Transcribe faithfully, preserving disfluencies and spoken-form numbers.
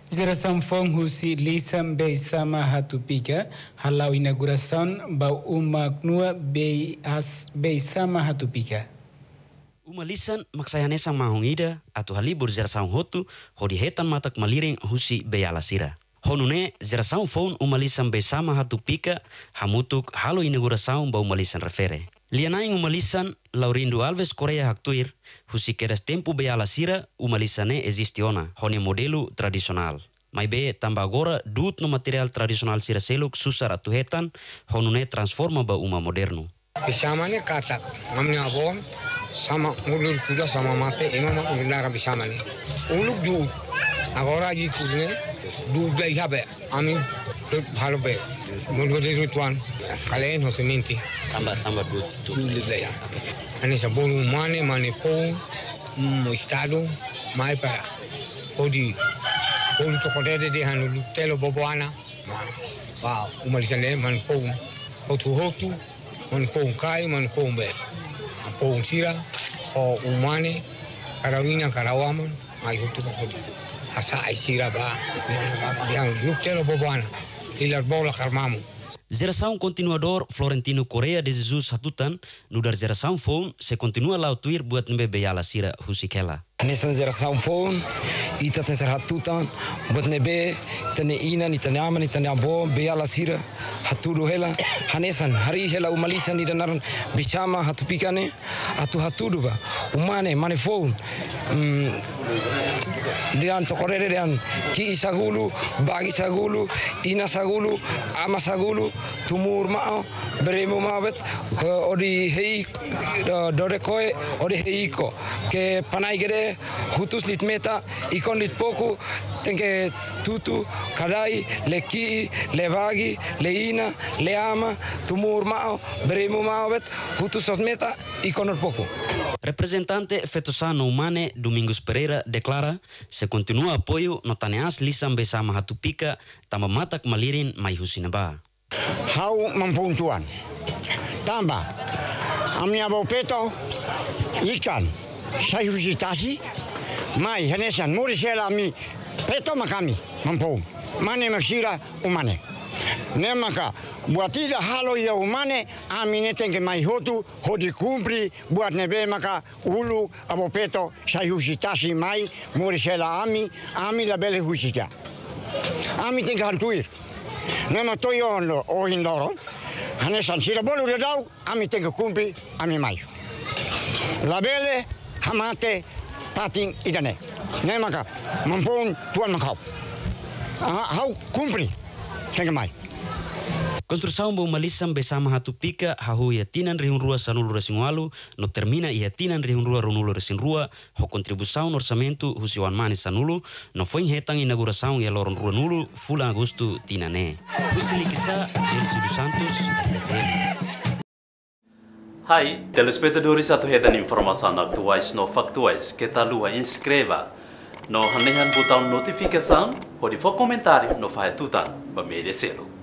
Geração Fonhusi Lisam Bei Sama Hatupika, halau inauguração bau uma knua Bei As Bei Sama Hatupika. Uma lisan maksayane sang mahungida atau halibur geração hotu hodi hetan matak maliring husi Bei Alasira. Honune geração fon uma lisan Bei Sama Hatupika hamutuk halau inauguração bau uma lisan refere. Lianaing uma lisan Laurindo Alves Korea Haktuir husi kedas tempo Bei Alasira uma lisane existiona hone modelo tradisional. Mai be tambah agora dut no material tradisional sira seluk susar atu hetan honune transforma ba uma moderno. Bisamane katak ngamnya abon sama ulur kuda sama mate imam ulara bisamane. Uluk dut agora ji kudne dut dai habe ami dut bhalo be mulgo de tuan kalen ho seminti Tambah tambah dut dut dai. Ani sa bolu mane mane po mo estado mai para odi Polu to kodede de hanu telo boboana. Wow, uma lisane man po hotu hotu, man po kai, man po be. Po sira o umane karawina karawaman, ai hotu ko. Asa ai sira ba. Yang lu telo boboana. Ilar bola karmamu. Geração continuador Florentino Correa de Jesus Hatutan, no dar geração phone, se continua lá o tuir buat nebe Bei Alasira husikela. Nessa geração phone, ita teser hatutan, buat nebe, tene ina, ni tene ama, ni tene abo, Bei Alasira, haturu hela, hanesan, hari hela umalisan ni danaran, bichama hatupikane, atu haturu ba, umane, mane phone, um, dian tokorere dian, ki isagulu, bagi sagulu, ina sagulu, ama sagulu, tumur mao, beremu mawet, odi hei, dore koe, odi heiko, ke panai gede, hutus lit meta, ikon lit poku, tenke tutu, kadai, leki, levagi, leina, leama, tumur mao, beremu mawet, hutus ot meta, ikon ot poku. Representante Fetosano Humane Domingos Pereira declara se continua apoio no taneas lisam Bei Sama Hatupika tamba matak malirin mai husinaba. Hau mampuntuan. Tamba. Amnya bopeto ikan. Saya husitasi mai hanesan murisela mi peto makami mampung. Mane maksira umane. Nemaka buat tidak halo ya umane amine tengke mai hotu hodi kumpri buat nebe maka ulu abo peto saya husitasi mai murisela ami ami la bele husita. Ami tengke hantuir. Nema toyo lo ohin loro. Hanesan sira bolu redau ami tengke kumpri ami mai. La bele hamate pating idane. Nemaka mampung tuan makau. Hau kumpri tengke mai. Construção bom malisam Bei Sama Hatupika hahu ia tinan rihun rua sanulu resin walu no termina ia tinan rihun rua runulu resin rua ho contribuição no orçamento husiwan mani sanulu no foi hetang inauguração ia loron rua nulu fula agosto tinane. Husilikisa Elcio dos Santos. Hai, telespectadores atu hetan informação atuais no factuais que ta lua inscreva no hanehan botão notificação ou de for comentário no fahetutan ba media selo.